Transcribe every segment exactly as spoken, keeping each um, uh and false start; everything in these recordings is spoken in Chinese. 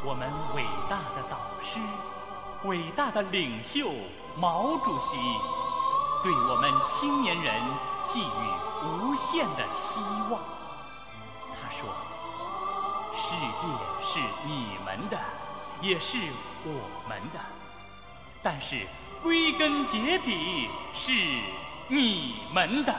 我们伟大的导师、伟大的领袖毛主席对我们青年人寄予无限的希望。他说：“世界是你们的，也是我们的，但是归根结底是你们的。”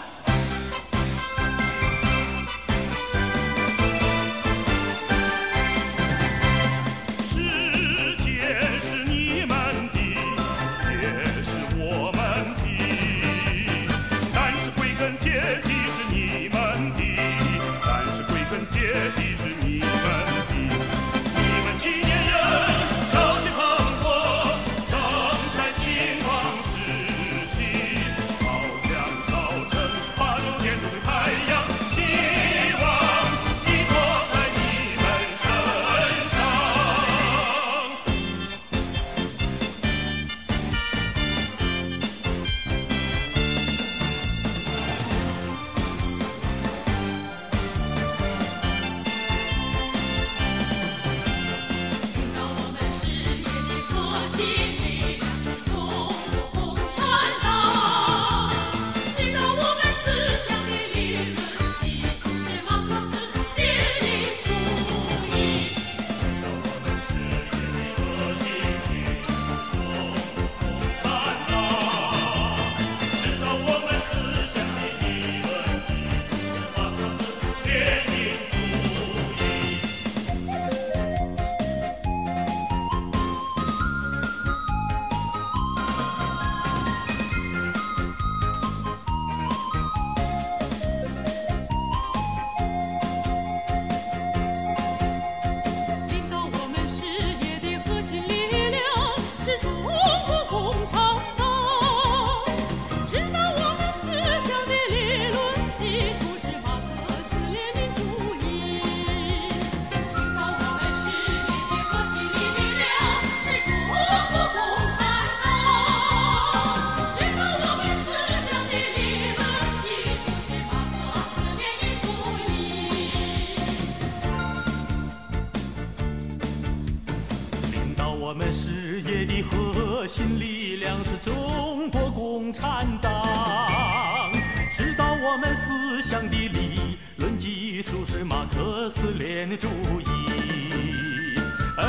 我们事业的核心力量是中国共产党，指导我们思想的理论基础是马克思列宁主义。哎，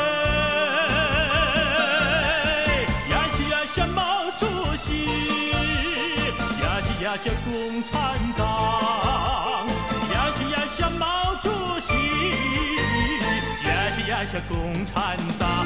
呀西呀下毛主席，呀西呀下共产党，呀西呀下毛主席，呀西呀下共产党。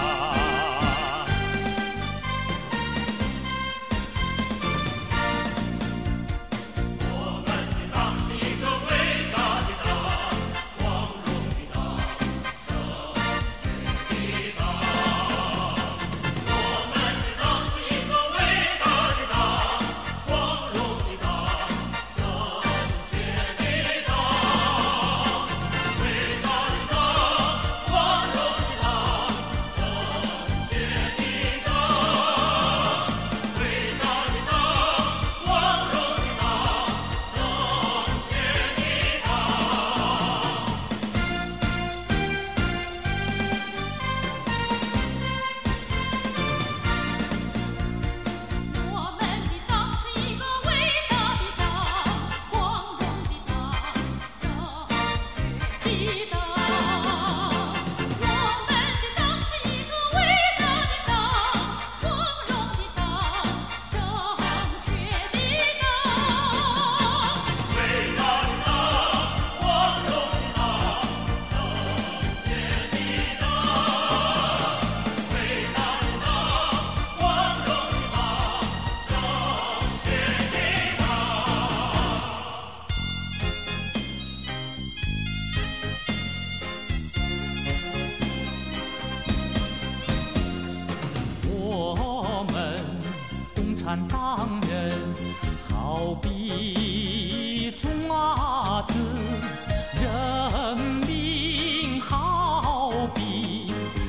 党人好比种袜子，人民好比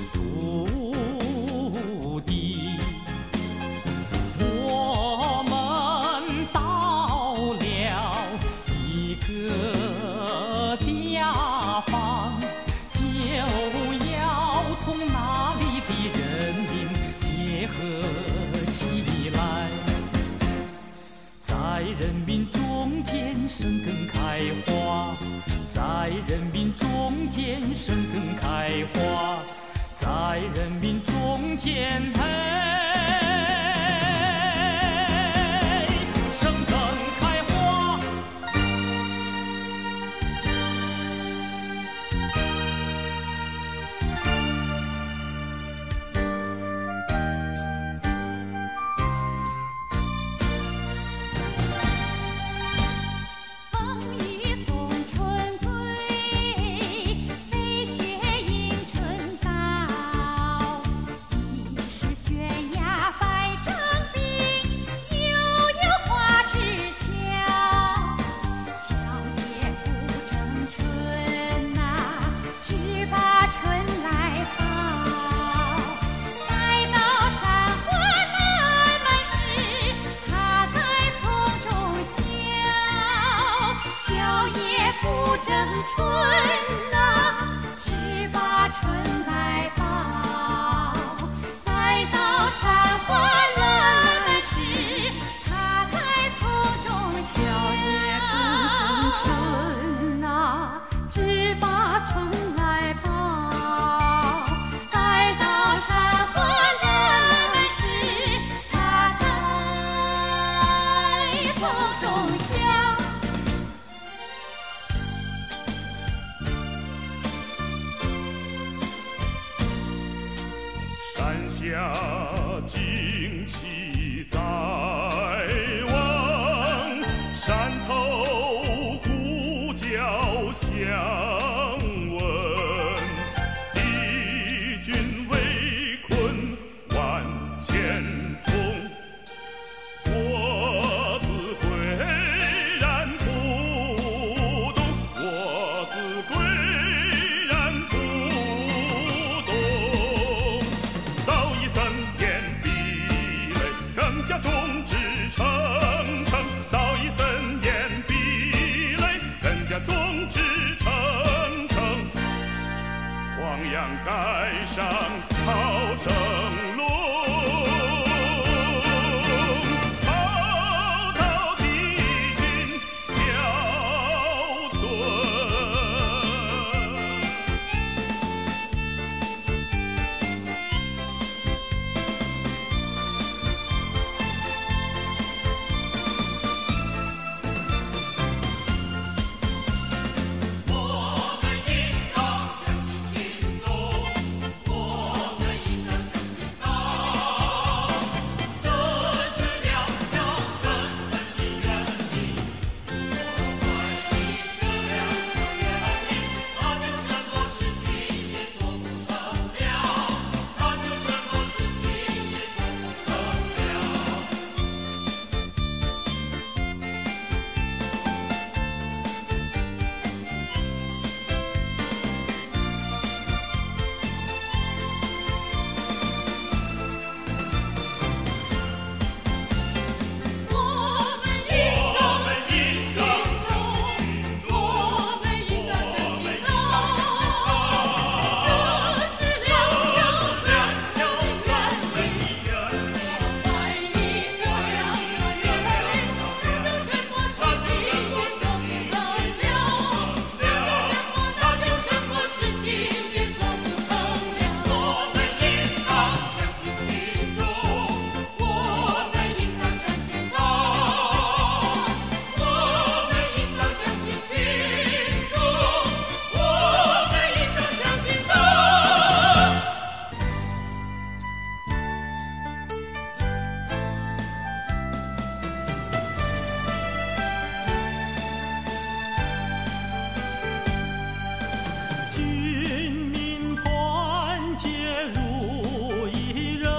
土地。我们到了一个地方，就要生根开花，在人民中间生根开花，在人民中间培生根开花。旌旗在望，山头鼓角响闻。敌军围困万千重，我自岿然不动，我自岿然不动。早已森严壁垒，更加众志成城。早已森严壁垒，更加众志成城。黄杨盖上好生龙，报到敌军消遁。我们应当相信群众，我们应当相信党，这是两条根本的原理。我怀疑这两条原理，它就什么事情也做不成了，它就什么事情也做不成了。我们应当相信群众，我们应当相信党，这是两条两条的原理。我怀疑这两条原理，它就什么事情也做不成了，它就什么事情也做不成了。我们应当相信群众，我们应当相信党，我们应当相信群众，我们应当相信党。军民团结如一人，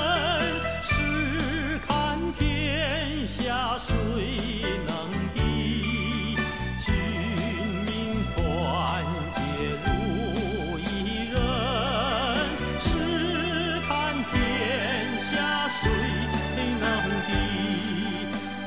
试看天下谁能敌。军民团结如一人，试看天下谁能敌。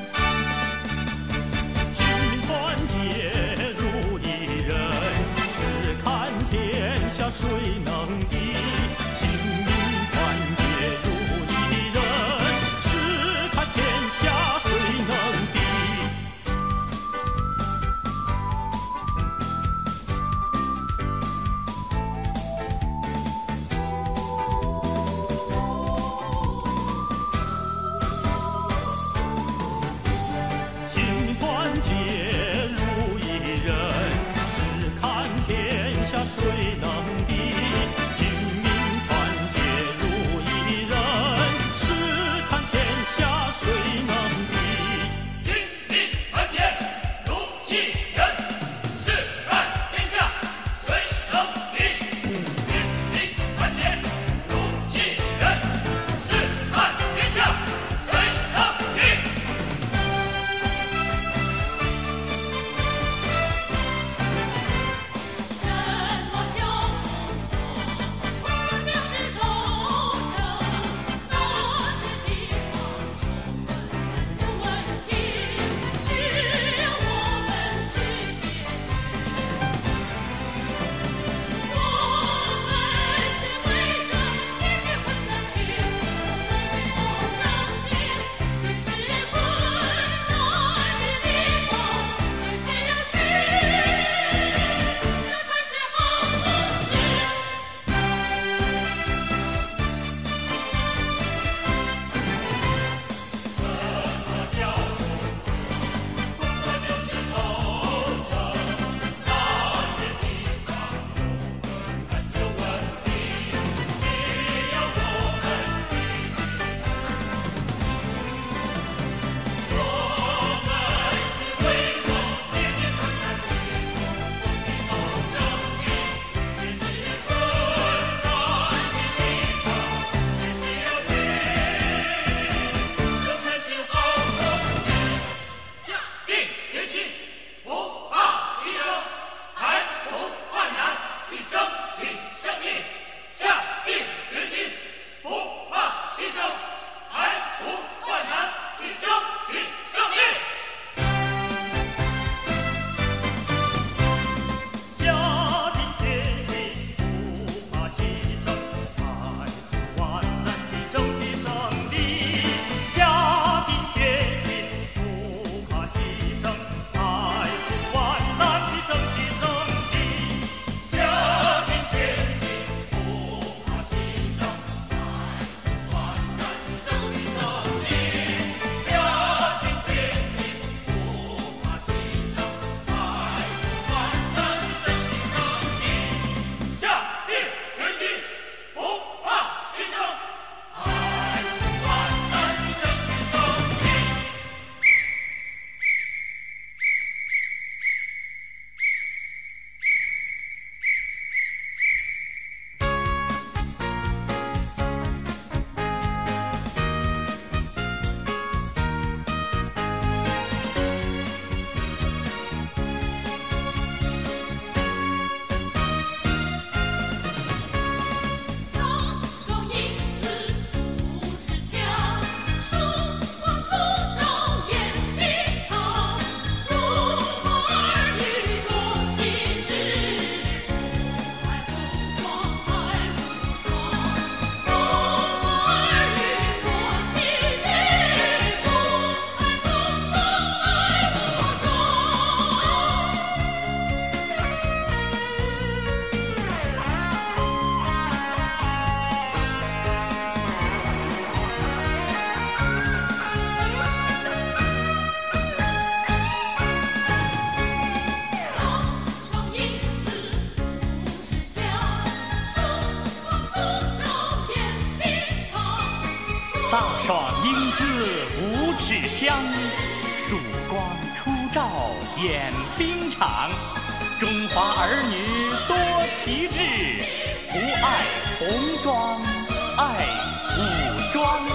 军民团结如一人，试看天下谁能敌。军民团结如一人，试看天下谁能敌。 飒爽英姿五尺枪，曙光初照演兵场。中华儿女多奇志，不爱红装，爱武装。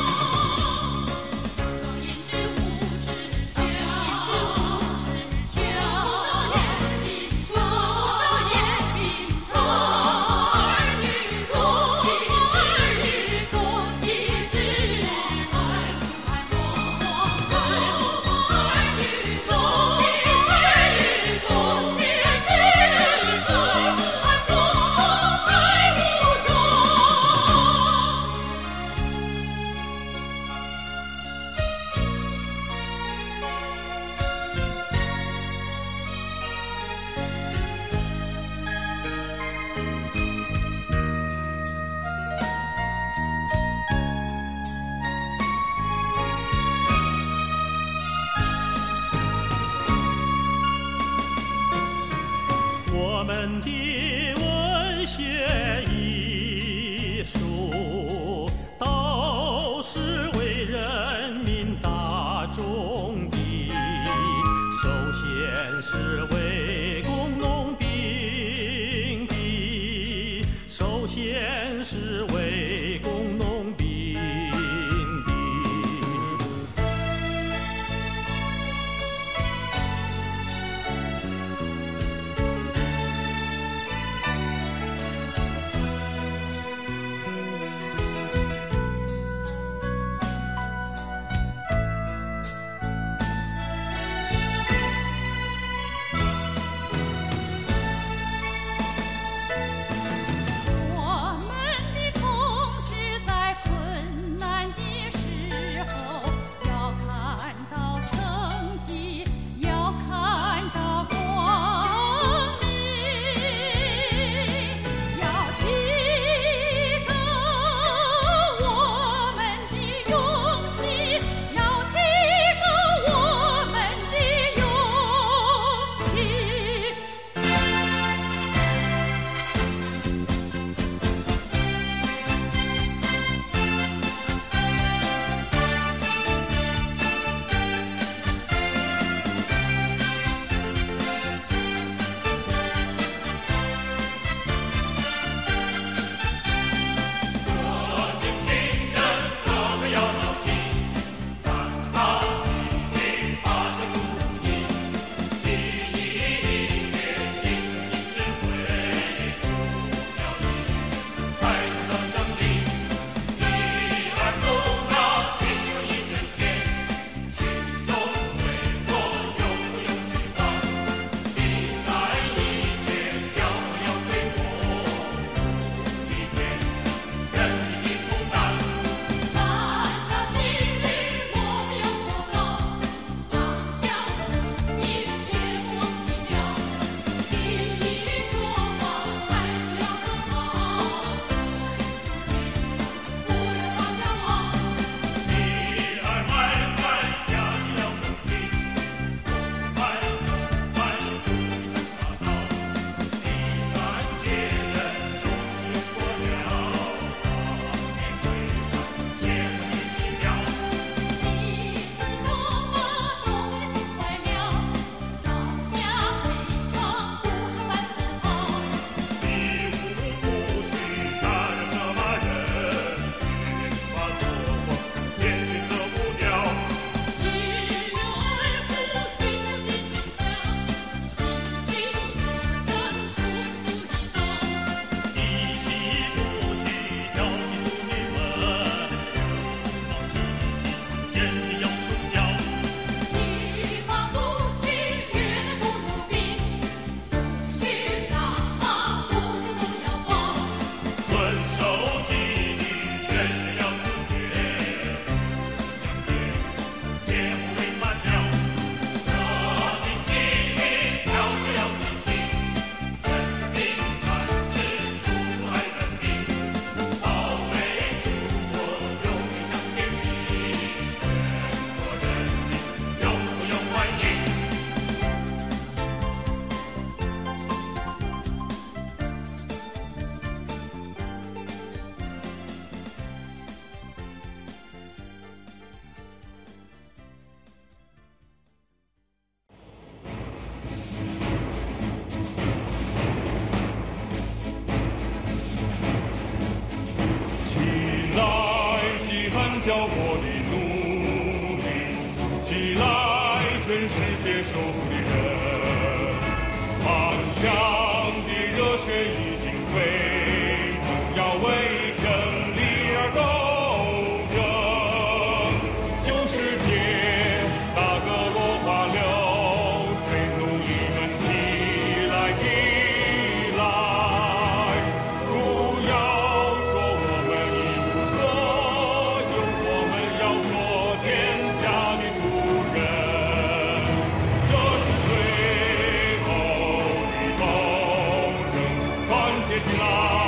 我们的文学艺术都是为人民大众的，首先是为工农兵的，首先是为工农兵的。 我们的脚我的努力，起来，真世界受苦的人，顽强的热血已经沸腾，要为真理而斗争。旧世界那个落花流水，奴隶们起来起来，不要说我们一无所有，我们要做天下的主人。这是最后的斗争，团结起来。